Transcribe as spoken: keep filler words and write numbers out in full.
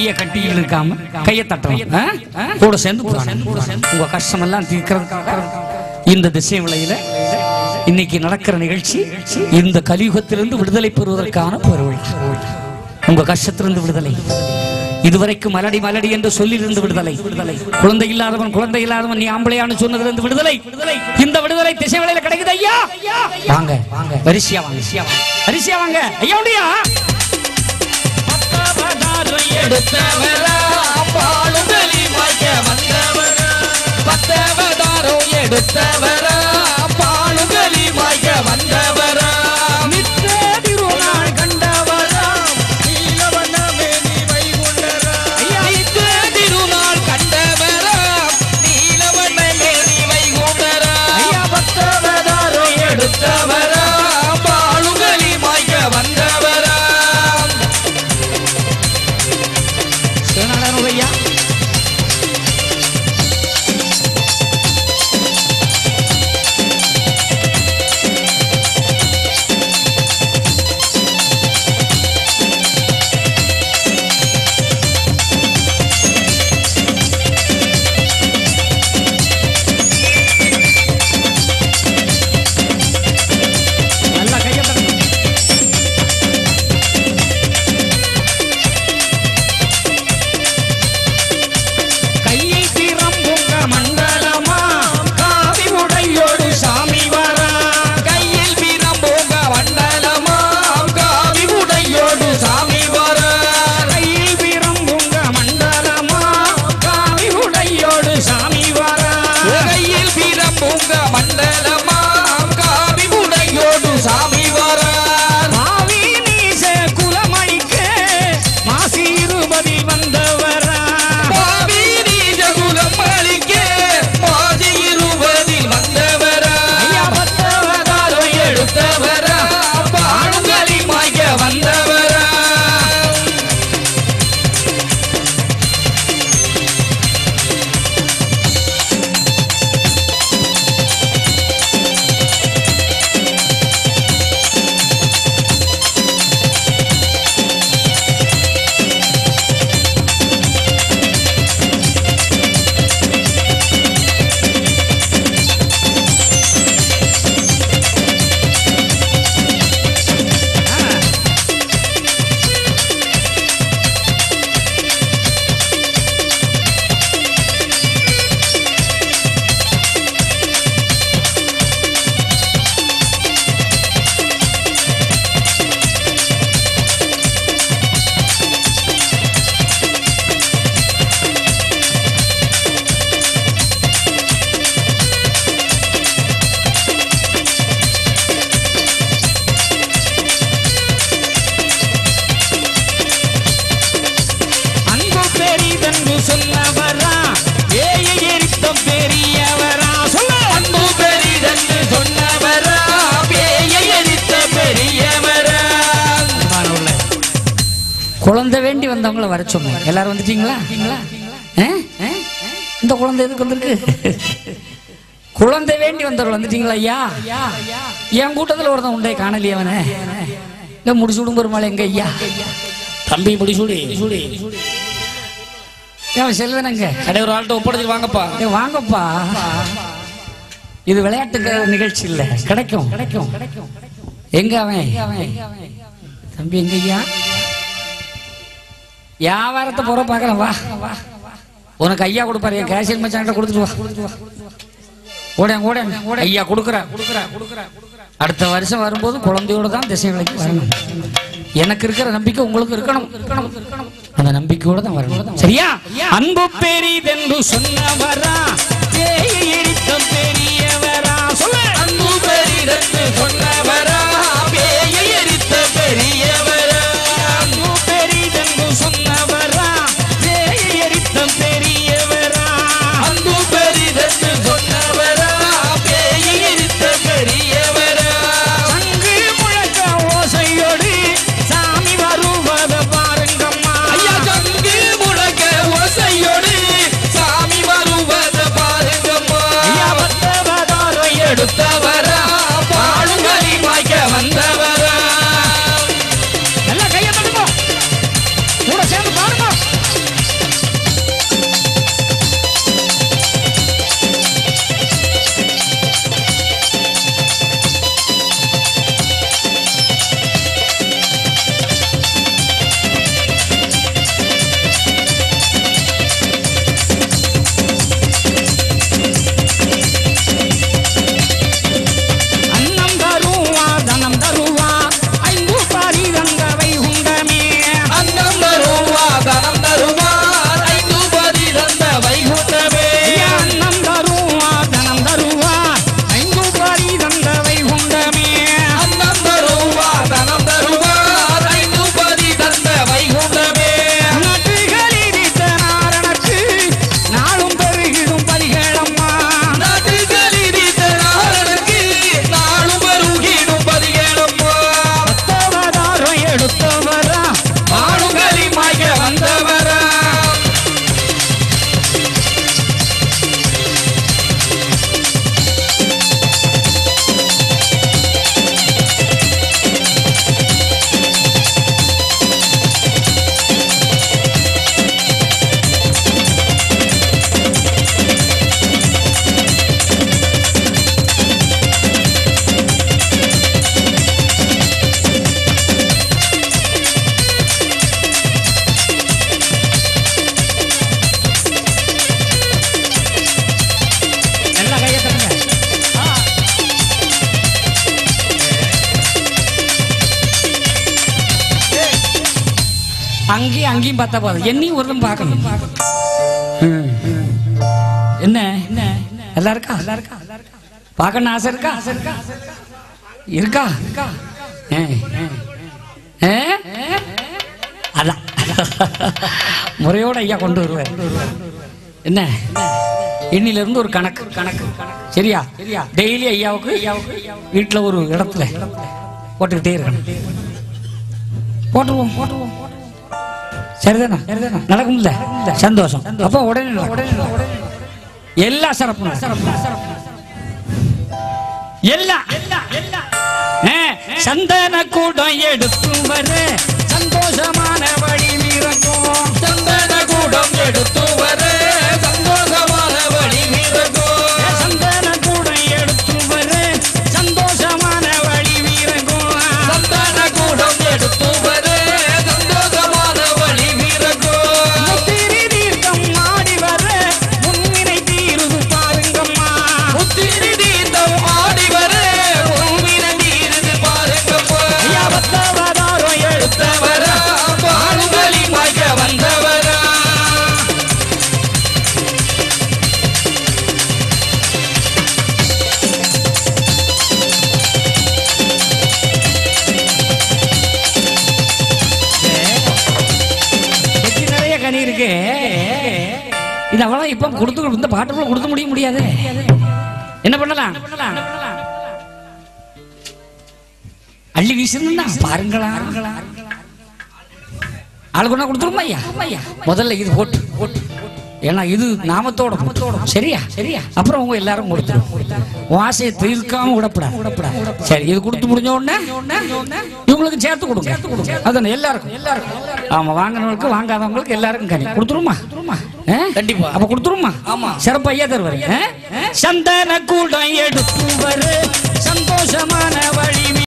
கையை கட்டியில் இருக்காம கையை தட்டணும், கூட சேர்ந்து உங்க கஷ்டம் எல்லாம் தீர்க்கிறதுக்காக இந்த திசை விலையில இன்னைக்கு நடக்கிற நிகழ்ச்சி இந்த கலியுகத்திலிருந்து விடுதலை பெறுவதற்கான பொருள். உங்க கஷ்டத்திலிருந்து விடுதலை, இதுவரைக்கும் மலடி மலடி என்று சொல்லியிருந்து விடுதலை, குழந்தை இல்லாதவன் குழந்தை இல்லாதவன் நீ ஆம்பளையான்னு சொன்னதிலிருந்து விடுதலை. இந்த விடுதலை திசை விலையில கிடைக்குது. ஐயா வாங்க, வரிசையா வாங்க, வரிசையா வாங்க. ஐயா உண்டியா எடுத்தவரா பாலுதலி மாய்க்க வந்தவரா, பத்தவதாரோ எடுத்தவரா பாலுதலி மாய்க்க வந்தவரா, நித்த திருநாள் கண்டவரா நீலவனமே நீ வைகுண்டரா. நித்த திருநாள் கண்டவரா நீலவனமே நீ வைகுண்டரா. பத்தவதாரோ எடுத்தவரா பாலுதலி மாய்க்க வந்தவரா. ஐயா குழந்தை வேண்டி வந்தவங்கள வர சொன்னேன். எல்லாரும் வந்துட்டீங்களா? இந்த குழந்தை எதுக்கு வந்திருக்கு? குழந்தை வேண்டி வந்தவர்கள் வந்துட்டீங்களா? ஐயா என் கூட்டத்தில் ஒருத்தன் உண்டே காணலையே, அவனை இல்ல முடிசூடும் பெருமாள் எங்க ஐயா தம்பி முடிசூடி அவன் செல்வனங்க கடை ஒரு ஆள்கிட்ட ஒப்படைச்சு வாங்கப்பா வாங்கப்பா. இது விளையாட்டு நிகழ்ச்சி இல்ல, கிடைக்கும் கிடைக்கும் எங்க அவன் தம்பி எங்க ஐயா? வியாபாரத்தை போற பாக்குறேன், வா உனக்கு ஐயா கொடுப்பாரு, என் கேஷியர் மச்சான் கொடுத்துட்டு வா. ஓட ஓட ஐயா கொடுக்குற அடுத்த வருஷம் வரும்போது குழந்தையோட தான் திசை விலைக்கு வரணும். எனக்கு இருக்கிற நம்பிக்கை உங்களுக்கு இருக்கணும், அந்த நம்பிக்கையோட தான் வரணும். சரியா? அன்பு பெரிதென்று சொன்னவரா எரித்தம் பெரியவரா சொல்ல. அன்பு பெரிதென்று சொன்னவரா எரித்த பெரியவரா. அன்பு பெரிதென்று சொன்னவரா எரித்தம் பெரியவரா. அன்பு பெரிதென்று சொன்னவரா எரித்த பெரியவரா. சங்கு முழக்க ஓசையோடு சாமி வருவத பாருங்கம்மா. ஐயா சங்கு முழக்க ஓசையோடு சாமி வருவத பாருங்கம்மா. ஐயா பத்தவதாரம் எடுத்தவரா பாடுங்களி மாய்க்க அங்கேயும் அங்கேயும் பார்த்தா போதும், என்னையும் ஒருத்தன் பார்க்கணும். என்ன என்ன நல்லா இருக்கா? நல்லா இருக்கா? பார்க்கணும் ஆசை இருக்கா? ஆசை இருக்கா? இருக்கா? இருக்கா? அதான் முறையோட ஐயா கொண்டு வருவார். என்ன எண்ணில இருந்து ஒரு கணக்கு கணக்கு சரியா? சரியா? டெய்லி ஐயாவுக்கு ஐயாவுக்கு வீட்டில் ஒரு இடத்துல போட்டுக்கிட்டே இருக்கணும். போட்டுருவோம் போட்டுருவோம் சரிதானா? சரிதானா? நடக்கும்ல? சந்தோஷம். அப்போ உடனே உடனே எல்லா சிறப்பு எல்லாம் சந்தன கூடம் எடுத்து வர சந்தோஷமான வழி மீறக்கும். சந்தன கூடம் எடுத்து வர சந்தோஷமான வழி மீறக்கும். சந்தன கூடம் எடுத்து வர சந்தோஷமான வழி மீறக்கும். சந்தன கூடம் எடுத்து வர சந்தோஷமான வழி மீறக்கும். முத்திரி தீர்த்தம் ஆடி வர முன்னினை தீருது பாருங்கம்மா. முத்திரி தீர்த்தம் ஆடி வர முன்னினை தீருது பாருங்கம்மா. யாவத்தவதாரோ எடுத்தவரா பாலுகளி மாய்க்க வந்தவரா. நிறைய கனி இருக்கு. இது அவ்வளவு இப்ப கொடுத்து இந்த பாட்டுக்குள்ள கொடுக்க முடிய முடியாது. என்ன பண்ணலாம்? அள்ளி வீசுனா பாருங்களா ஆளுக்குன்னா கொடுத்துருமா ஐயா? முதல்ல இது போட்டு போட்டு ஏன்னா இது நாமத்தோட சரியா? சரியா? அப்புறம் உங்க எல்லாரும் கொடுத்துரும். வாசையை தீர்க்காம விடப்படாது விடப்படாது. சரி, இது கொடுத்து முடிஞ்ச உடனே இவங்களுக்கு சேர்த்து கொடுங்க. அதானே எல்லாருக்கும் எல்லாருக்கும். ஆமா, வாங்கினவங்களுக்கு வாங்காதவங்களுக்கு எல்லாருக்கும் கனி கொடுத்துருமா? கண்டிப்பா. அப்ப கொடுத்துருமா? ஆமா, சிறப்பு ஐயா தருவாரு. சந்தன கூடம் எடுத்து வரு சந்தோஷமான வழி